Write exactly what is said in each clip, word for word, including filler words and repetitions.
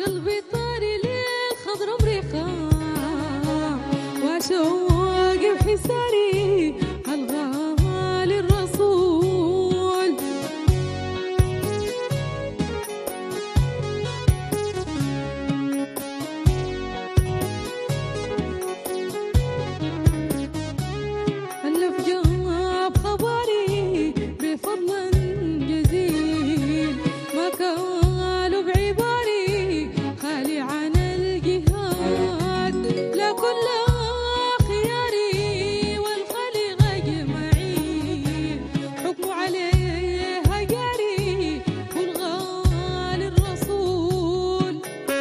قلبي طاري للخضر مريخة واشوق بحساري الغالي الرسول. ألف جواب خبري بفضل جزيل ما قالوا بعباري خالي عن الجهاد لا كل خياري والخليق أجمعين حكموا عليها جاري والغالي الرسول.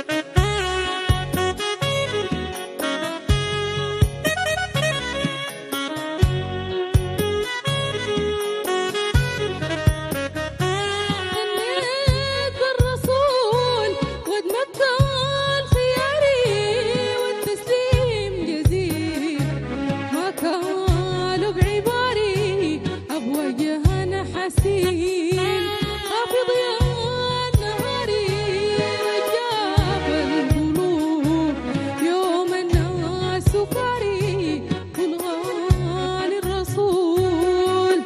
هنيت بالرسول واتمكن خياري والتسليم جزيل ما قالوا بعباري أبوجه حسين خافض يا نهاري رجاب القلوب يوم الناس سكاري والغالي الرسول.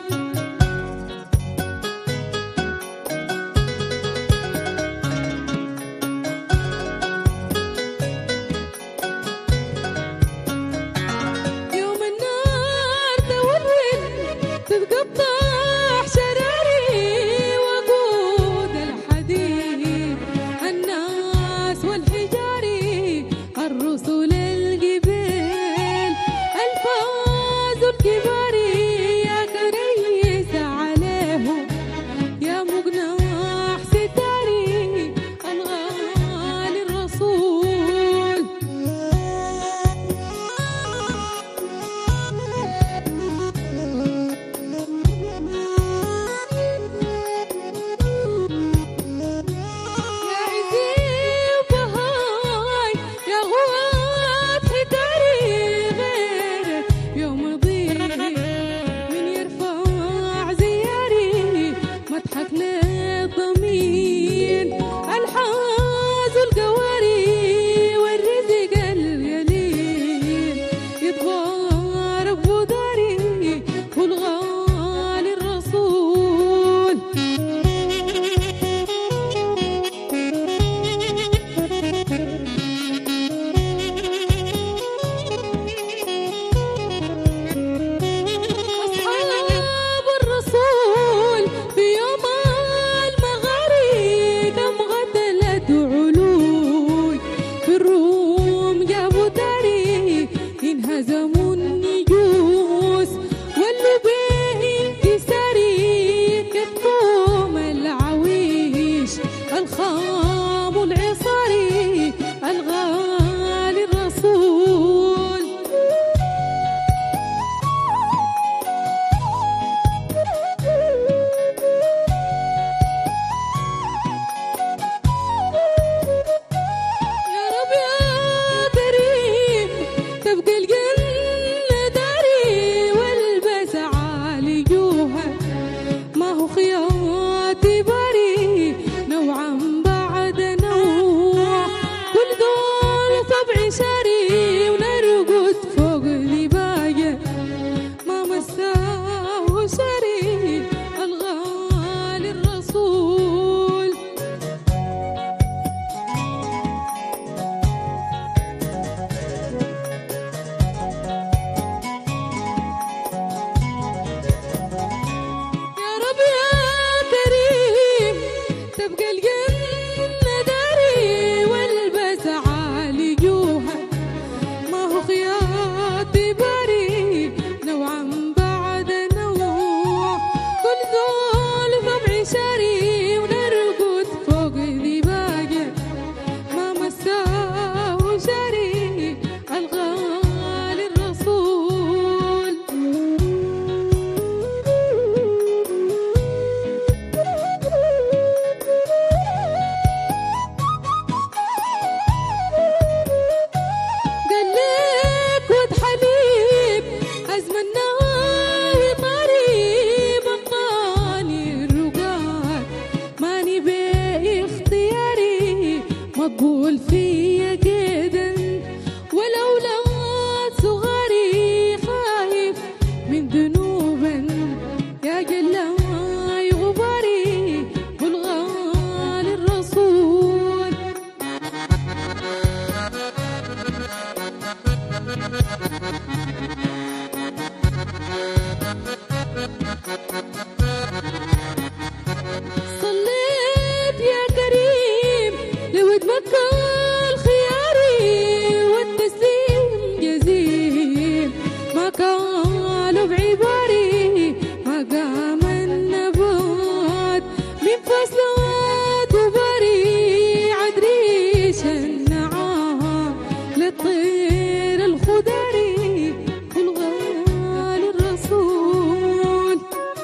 يوم النار تولول تتقطع شراري وقود الحديد الناس والحجاري الرسل الجبال الفاز الكباري يا كريس عليهم يا مقناح ستاري الغالي الرسول. يا عزيز بهاي يا غوار قول فيا كده والأولاد صغاري خايف من ذنوبا يا جلاي غباري والغالي الرسول. صليت يا كريم لود مكة الخياري والتسليم جزيل ما قالوا بعباري مقام النبات من فصلات وباري عدريش النعام للطير الخضاري والغالي الرسول.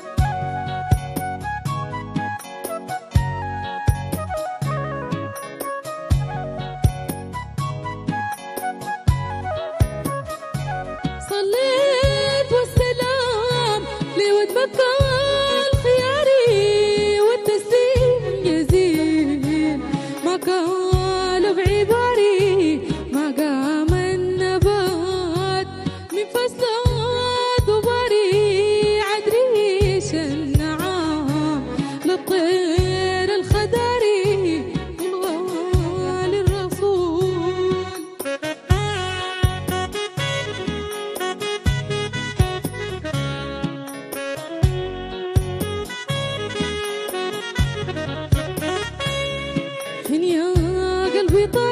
صليت والسلام لود مكة الخياري والتسليم جزيل ما قالوا بعباري مقام النبات من فصلات وباري عدريش النعام للطير الخداري والغالي الرسول. حين يا قلبي